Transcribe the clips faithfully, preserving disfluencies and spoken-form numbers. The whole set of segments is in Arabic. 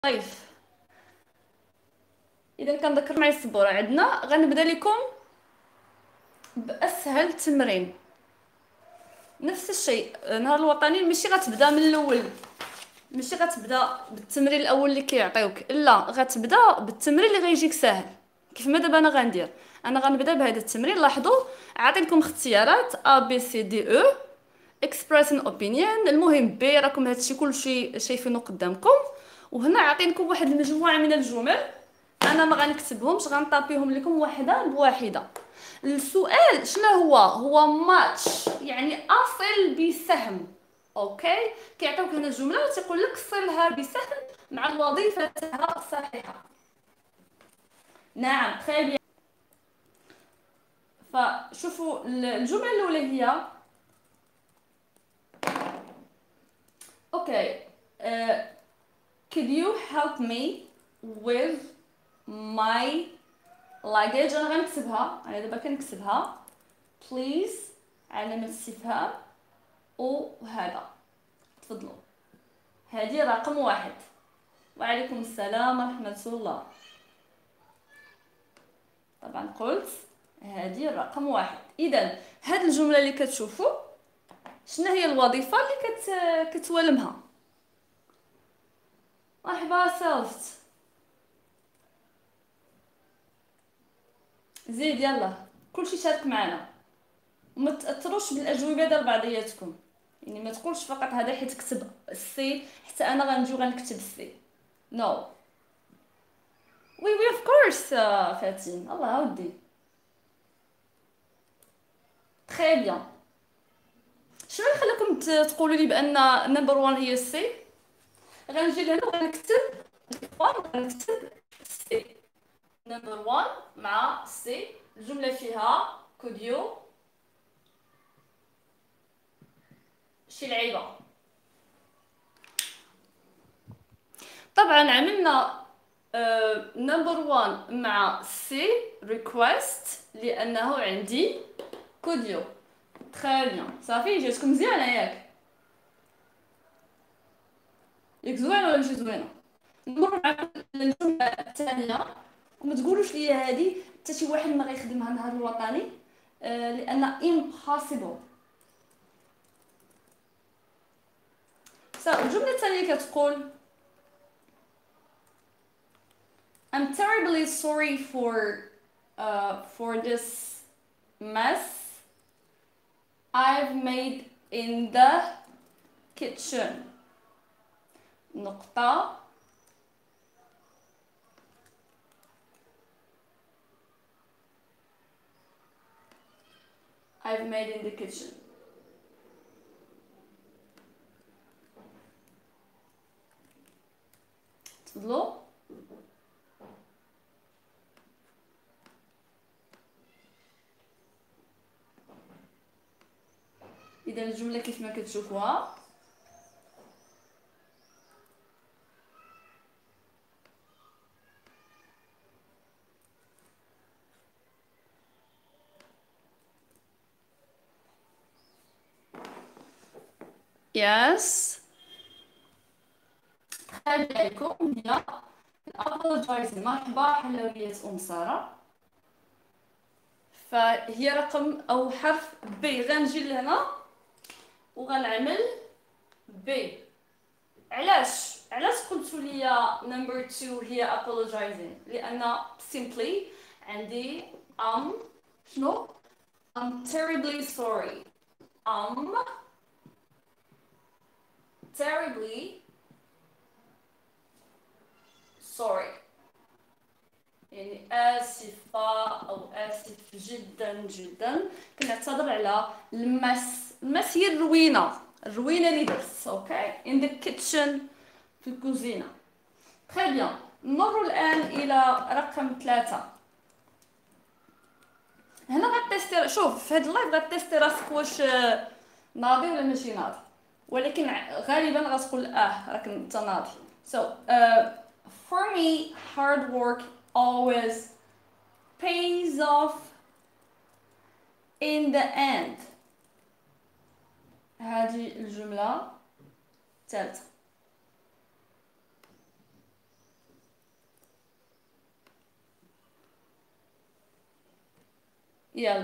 طيب، اذا كنذكر معي السبوره عندنا غنبدا لكم باسهل تمرين. نفس الشيء النهار الوطني ماشي غتبدا من الاول، ماشي غتبدا بالتمرين الاول اللي كيعطيوك، لا غتبدا بالتمرين اللي غيجيك ساهل. كيف ما دابا انا غندير، انا غنبدا بهذا التمرين. لاحظوا عاطينكم اختيارات ا بي سي دي او، اكسبريس ان اوبينيون، المهم بي راكم هادشي كلشي شايفينه قدامكم. وهنا عاطينكم واحد المجموعه من الجمل، انا ما غنكتبهمش، غنطابيهم لكم واحده بواحده. السؤال شنو هو؟ هو ماتش، يعني اصل بسهم. اوكي، كيعطيوك هنا الجمله وتيقول لك صلها بسهم مع الوظيفه الصحيحه. نعم، تخيل بيان. فشوفوا الجمله الاولى هي اوكي. uh, could you help me with my luggage؟ انا غنكتبها، انا دابا كنكتبها please علامة استفهام وهذا. تفضلوا، هذه رقم واحد. وعليكم السلام ورحمة الله. طبعا قلت هذه رقم واحد. اذا هاد الجملة اللي كتشوفوا شنو هي الوظيفة اللي كت... كتولمها؟ مرحبا سالفت، زيد يلا كلشي شارك معنا، وما تاثروش بالاجوبه ديال بعضياتكم. يعني ما تقولش فقط هذا حيت كتب السي حتى انا غنجي وغنكتب السي. نو no. وي وي اوف كورس فاتين، الله ودي. تري بيان. شنو اللي خلاكم ت- تقولوا لي بان نمبر واحد هي السي؟ غنجي لهنا وغنكتب غنكتب السي. نمبر واحد مع السي، الجمله فيها كوديو شي لعيبه. طبعا عملنا نمبر واحد مع سي ريكويست لانه عندي كوديو. تري بيان، صافي جاتكم مزيانه ياك؟ ياك زوينه ولا ماشي زوينه؟ نمر مع الجمله الثانيه، وما تقولوش لي هذه حتى شي واحد ما غيخدمها النهار الوطني، آه، لان impossible. صافي الجمله الثانيه كتقول I'm terribly sorry for uh, for this mess I've made in the kitchen. نقطة. I've made in the kitchen. تفضلوا. إذا الجملة كيف ما كتشوفوها، yes تخيل عليكم هي apologize. مرحبا حلويات أم سارة. فهي رقم أو حرف بي. غنجي لهنا وغنعمل بي. علاش علاش قلتوا لي نمبر اثنين هي apologizing؟ لأن simply عندي am شنو I'm terribly sorry. I'm terribly sorry، يعني آسفة أو آسف جدا جدا. كنعتذر على المس. المس هي الروينة، الروينة اللي درت. اوكي in the kitchen، في الكوزينة. تري بيان. نمر الآن إلى رقم ثلاثة. هنا غتيستي، شوف في هاد اللايف غتيستي راسك واش آه، ناضي ولا ماشي ناضي، ولكن ع- غالبا غتقول اه راك انت ناضي. so uh, for me hard work always pays off in the end. هذه الجملة الثالثة. يلا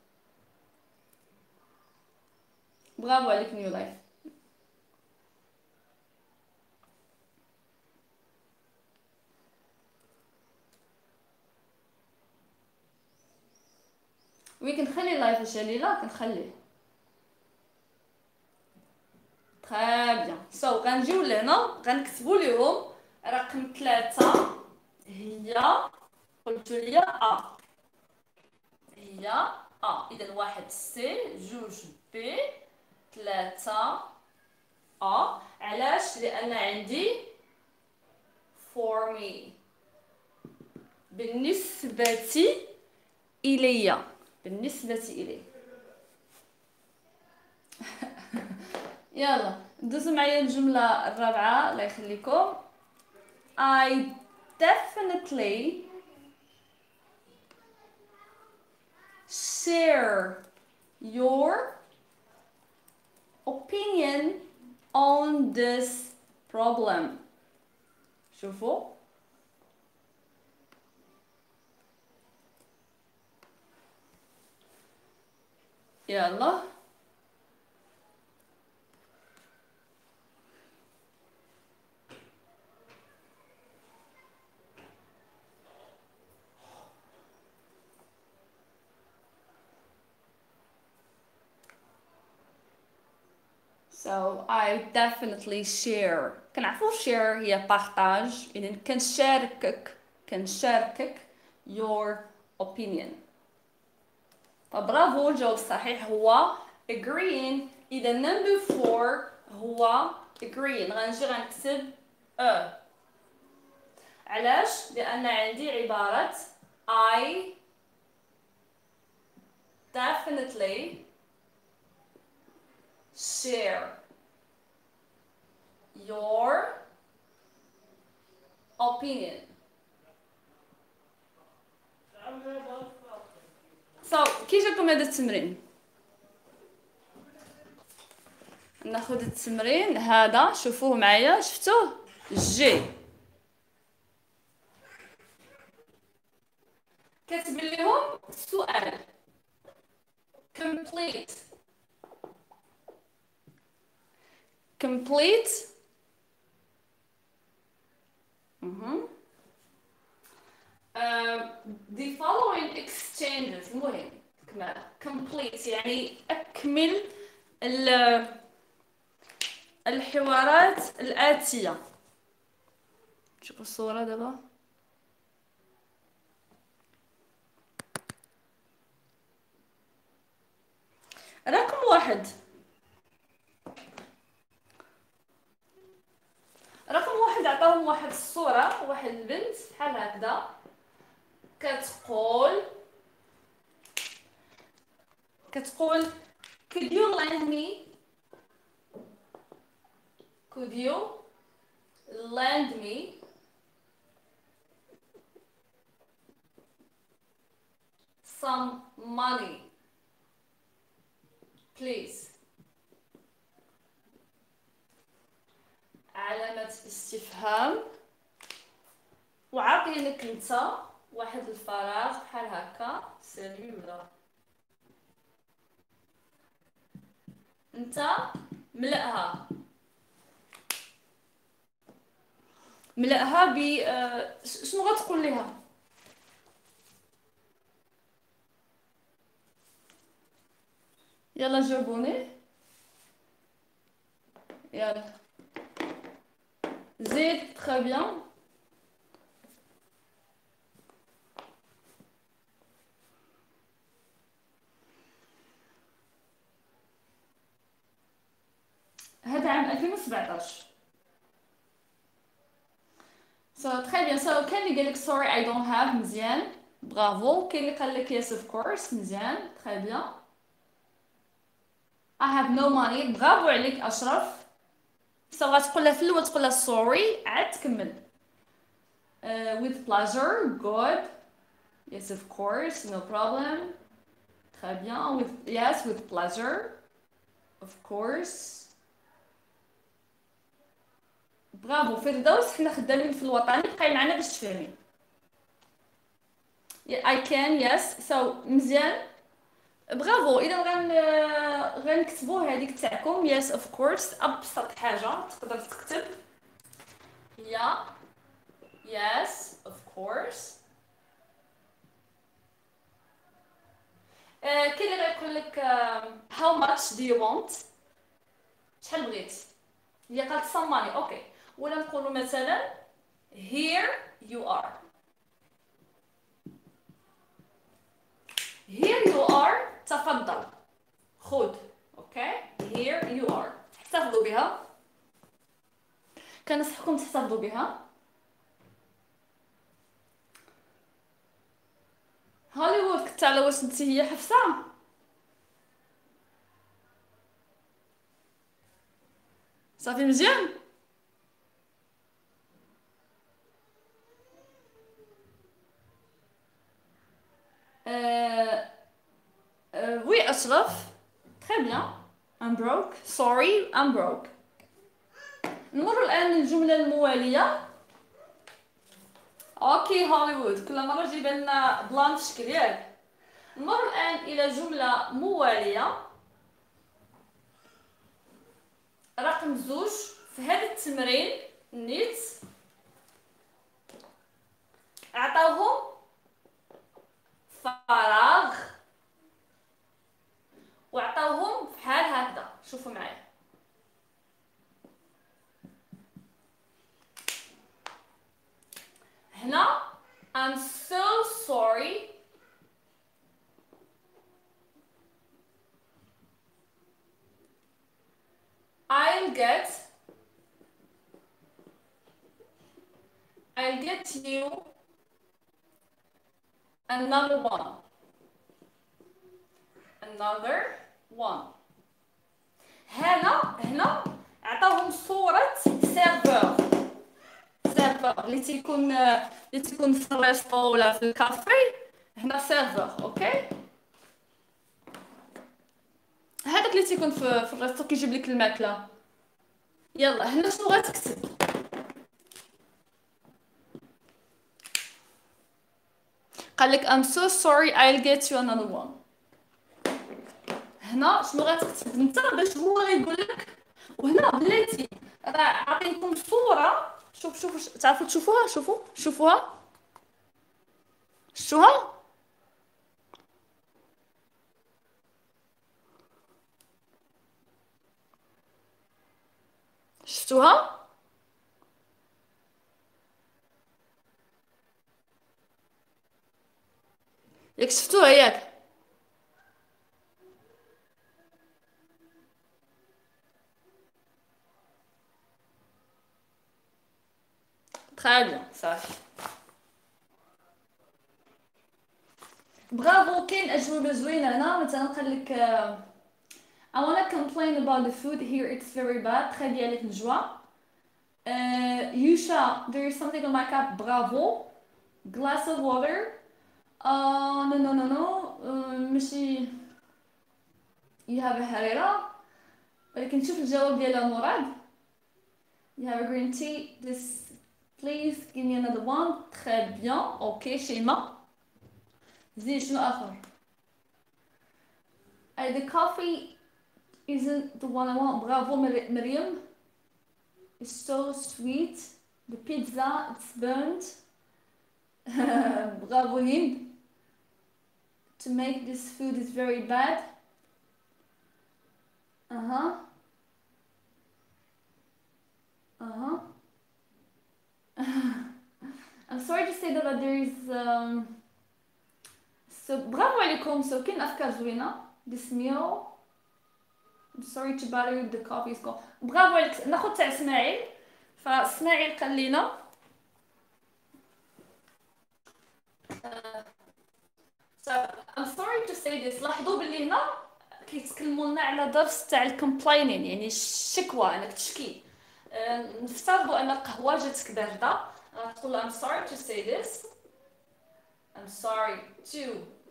برافو عليك نيو لايف. وي كنخلي اللايف الجليله كنخليه. تري بيان. سو غنجيو لهنا غنكتبوا ليهم رقم ثلاثة هي قلت لي ا، هي ا. اذا واحد سي، جوج بي، ثلاثة ا. علاش؟ لان عندي for me بالنسبة إلي، بالنسبة إلي. يلا ندوزو معايا الجملة الرابعة الله يخليكم. I definitely share your opinion on this problem. شوفوا يلا So I definitely share. كنعرفو share هي بارطاج، إذن كنشاركك كنشاركك your opinion. فبرافو الجواب الصحيح هو agreeing. إذا number four هو agreeing. غنجي غنكتب ا. علاش؟ لأن عندي عبارة I definitely share your opinion. So كي جاكم هذا التمرين؟ ناخذ التمرين هذا شوفوه معايا، شفتوه؟ جي كاتب لهم السؤال complete complete mm-hmm. uh, the following exchanges. المهم complete يعني أكمل الحوارات الآتية. شوفوا الصورة دابا. رقم واحد، رقم واحد عطاهم واحد الصورة، واحد البنت بحال هكذا كتقول كتقول could you lend me could you lend me some money please. علامة استفهام، وعاطينك انت واحد الفراغ بحال هكا سيريولا، انت ملأها ملأها ب آه... شنو غتقول ليها؟ يلا جاوبوني يلا زيد. تري بيان. هذا عام ألفين وسبعطاش. سو تري بيان. سو كاين اللي قالك sorry I don't have. مزيان برافو. كاين اللي قال لك yes of course. مزيان تري بيان. I have no money. برافو عليك أشرف. سو غتقول لها في الاول تقول لها sorry عاد تكمل uh, with pleasure. good. yes of course no problem. très bien. with yes with pleasure of course. برافو فردوس. حنا خدامين في الوطني بقاي معنا باش تفهمي. I can yes. so مزيان. برافو. اذا غن غنكتبوا هذيك تاعكم yes of course. ابسط حاجه تقدر تكتب yeah yes of course. آه، كاين اللي غيقول لك آه، how much do you want. شحال بغيت. هي قالت some money اوكي. ولا نقولوا مثلا here you are. here you are تفضل خذ. اوكي here you are. احتفظوا بها. كنصحكم تحتفظوا بها. هوليوود كنت على واش انت هي حفصه. صافي مزيان. أه... أه... وي اشرف très bien. I'm broke. sorry I'm broke. نمر الان للجمله المواليه. اوكي هوليوود كل مره جيب لنا بلان في الشكل ياك. نمر الان الى جمله مواليه رقم زوج في هذا التمرين نيت. عطاوهم فراغ وعطاوهم بحال هكذا. شوفوا معايا. هنا I'm so sorry I'll get I'll get you another one another one. هنا هنا عطاهم صورة سيرفور. سيرفور اللي تيكون اللي تيكون في الريستو ولا في الكافي. هنا سيرفور اوكي. هذاك اللي تيكون في, في الريستو كيجيب لك الماكله. يلا هنا شنو غتكتب. قال لك I'm so sorry I'll get you another one. هنا شنو غتكتب انت باش هو غيقول لك. وهنا بلاتي راه عطيتكم صوره. شوف شوف تعرفوا تشوفوها. شوفوا شوفوها شفتوها. شفتوها. ياك شفتوها ياك. très bien صافي. برافو. كاين اجوبه زوينه هنا مثلا قال لك I wanna complain about the food here it's very bad. très bien avec joie. uh, Yusha there is something on my cup. bravo. glass of water. uh, no no no no uh, ماشي you have a harira. ولكن شوف الجواب ديالها مراد. you have a green tea. this please give me another one. très bien. اوكي شيماء. زين شنو اخر. uh, the coffee isn't the one I want. bravo مريم. it's so sweet. the pizza it's burnt. bravo Hind. to make this food is very bad. uh-huh uh-huh I'm sorry to say that but there is um so برافو عليكم. so كاين افكار زوينه. this meal I'm sorry to bother you the coffee is cold. برافو عليك. ناخذ تاع اسماعيل. فاسماعيل قال لنا so I'm sorry to say this. لاحظوا باللي هنا كيتكلموا لنا على درس تاع الكومبلاينين يعني الشكوى انك تشكي. نفترضوا ان القهوه جاتك بارده غتقول I'm sorry to say this. I'm sorry to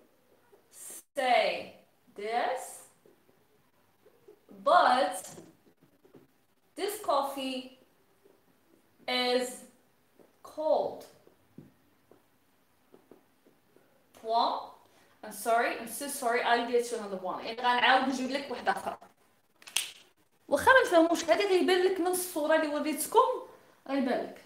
say this but this coffee is cold. Point. I'm sorry I'm so sorry I'll get you another one. يعني غنعاود نجيب لك واحده اخرى. واخا ما نفهموش هذه غيبان لك من الصوره اللي وريتكم، غيبان لك.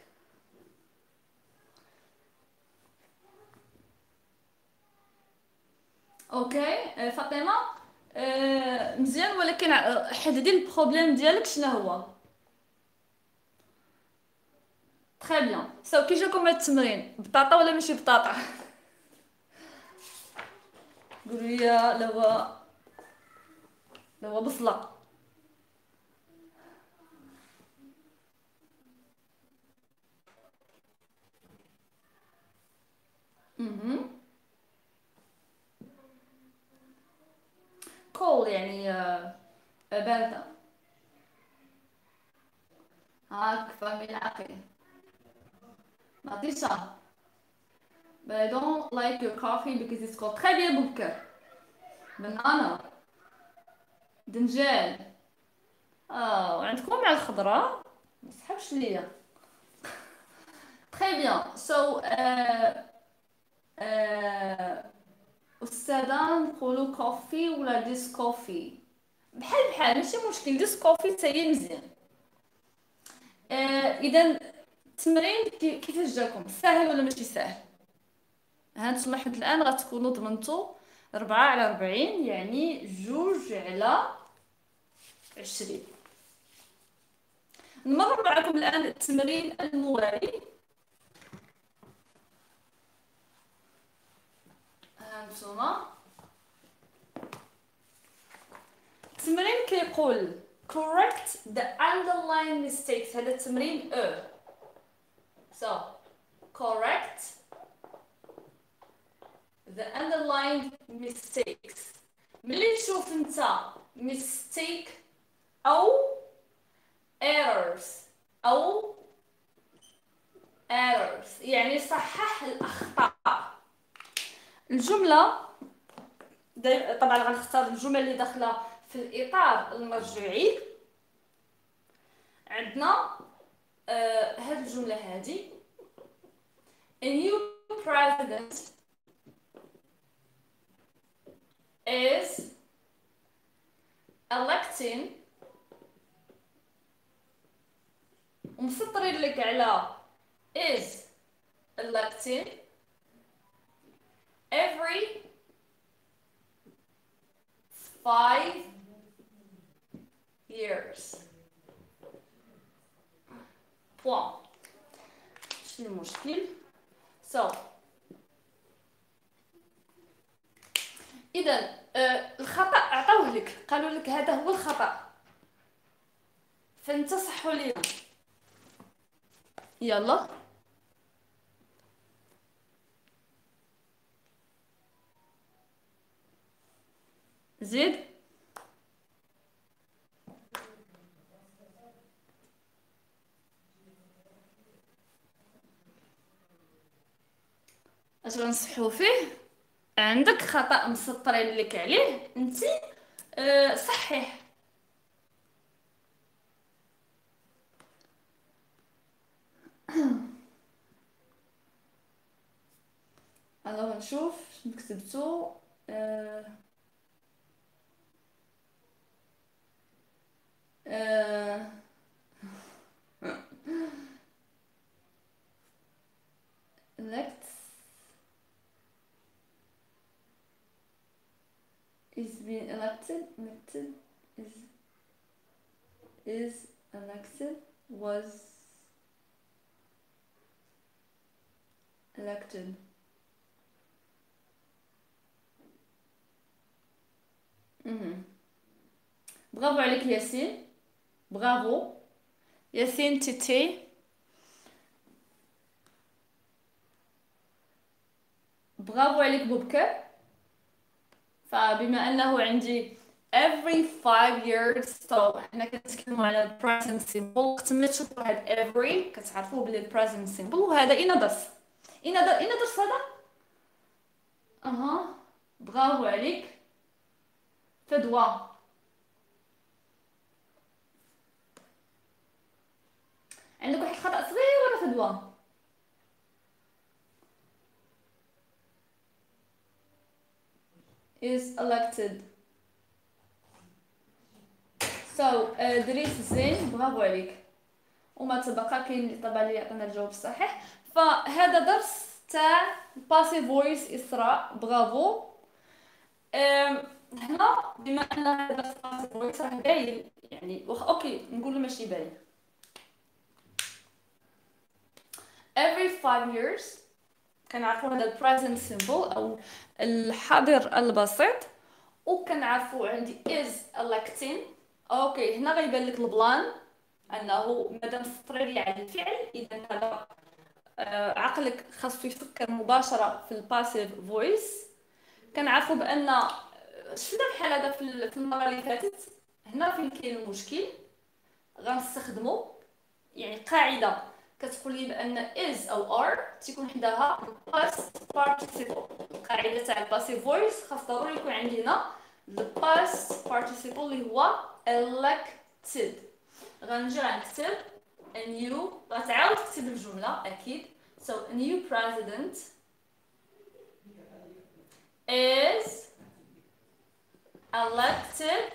اوكي آه، فاطمه، آه، مزيان، ولكن ع- حددي البروبليم ديالك شنو هو. تري بيان. سو كي جاكم هاد التمرين، بطاطا ولا ماشي بطاطا؟ قولوا لي لو لو بصله. اها. كول يعني آه، بارده. هاك فهمي العقل. لطيفه. But I don't like your coffee because it's cold. Très bien بوكر. بنانا. دنجال. اه وعندكم مع الخضره، ما تسحبش ليا. Très bien. So آه آه أستاذة نقولو كوفي ولا ديس كوفي؟ بحال بحال ماشي مشكل، ديس كوفي حتى هي مزيان. آه إذا التمرين كي- كيفاش جاكم، ساهل ولا ماشي ساهل؟ هانتوما حد الآن غتكونوا ضمنتو ربعة على ربعين، يعني جوج على عشرين. نمر معكم الآن التمرين الموالي. هانتوما التمرين كيقول correct the underlying mistakes. هذا التمرين أو. so correct the underlying mistakes. ملي تشوف انت mistake او errors او errors يعني صحح الاخطاء. الجمله داي- طبعا غنختار الجمل اللي داخله في الاطار المرجعي. عندنا آه هاد الجمله هادي: a new president is electing. ومسطرين لك على is electing every five years. point. شنو المشكل؟ so اذا آه الخطا عطاوه لك، قالوا لك هذا هو الخطا، فانت صحوا لي. يلا زيد. اش غنصحوا فيه؟ عندك خطا مسطرين لك عليه انت، آه صحيح. الوغ نشوف شنو كتبتو. آه آه elect is being elected elected is is elected was elected. مهم. برافو عليك ياسين، برافو ياسين تيتي. برافو عليك بوبكر. فبما انه عندي every five years so حنا كنتكلموا على present simple. وقت ما تشوفوا هاد every كتعرفوا بلي present simple. وهذا اين درس، اين در... اين درس هذا. اها برافو عليك فدوى. عندك واحد الخطأ صغير ولا فدوى؟ is elected. so uh, دريس زين، برافو عليك. وما تبقى كاين اللي طبع لي عطينا الجواب الصحيح. فهذا درس تاع passive voice إسراء، برافو. أم، هنا بما ان هذا درس passive voice راه باين يعني وخ... اوكي نقول ماشي باين. every five years كنعرفوا هذا ال present simple او الحاضر البسيط، وكنعرفوا عندي is electing. اوكي هنا غيبان لك البلان انه مادام سطري على الفعل اذا هذا آه، عقلك خاصو يفكر مباشره في الباسيف فويس. كنعرفوا بان آه، شفنا الحال هذا في ال- في المره اللي فاتت. هنا فين كاين المشكل غنستخدموا يعني قاعده كتقول لي بان is او are تيكون حداها past participle. القاعده تاع الباسيف فويس خاص ضروري يكون عندي هنا the past participle اللي هو elected. غنجي غنكتب a new، غتعاود تكتب الجملة أكيد. so a new president is elected.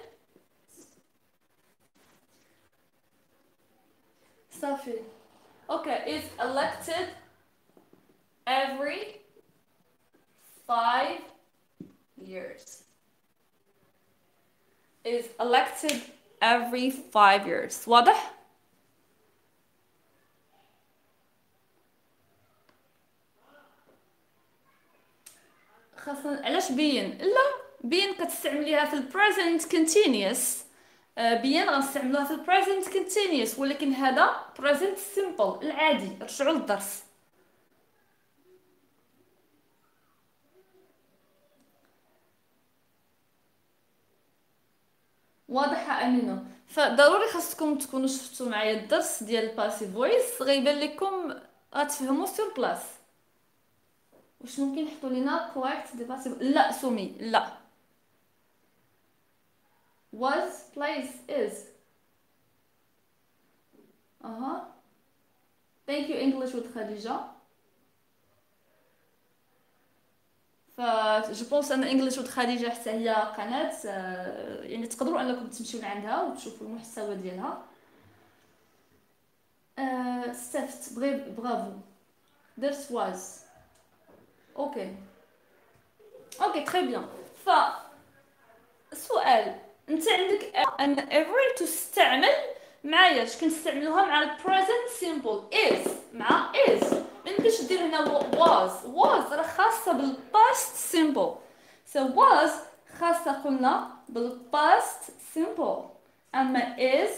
صافي. okay is elected every five years. is elected every five years. واضح؟ خاصة علاش بين؟ لا بين كتستعمليها في ال present continuous. آه، بين غنستعملوها في ال present continuous، ولكن هذا present simple العادي. رجعوا للدرس. واضحة أمينة؟ فضروري خاصكم تكونوا شفتوا معايا الدرس ديال الباسيف فويس، غيبان لكم غتفهموا سور بلاص. واش ممكن يحطوا لينا correct دي باسيف؟ لا سومي لا. was place is. اها thank you English with خديجة. ف جو بونس ان انجلش ود خديجه حتى هي قناه آه، يعني تقدروا انكم تمشيو لعندها وتشوفوا المحتوى ديالها. آه، استفدت بغي برافو درت واز. اوكي اوكي تري بيان. ف سؤال، انت عندك ان every تستعمل معايا اش كنستعملوها مع ال present simple is مع is. ما يمكنش دير هنا was. was راه خاصه بال past simple. so was خاصه قلنا بال past simple، اما is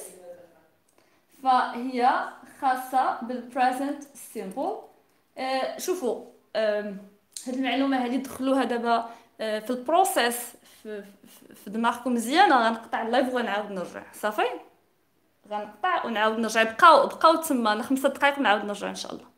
فهي خاصه بال present simple. آه شوفوا آه هاد المعلومه هذه دخلوها دابا آه في البروسيس في, في, في دماغكم مزيان. غنقطع اللايف وغنعاود نرجع. صافي غنقطع ونعاود نرجع. بقاو بقاو تما خمسة دقائق ونعاود نرجع ان شاء الله.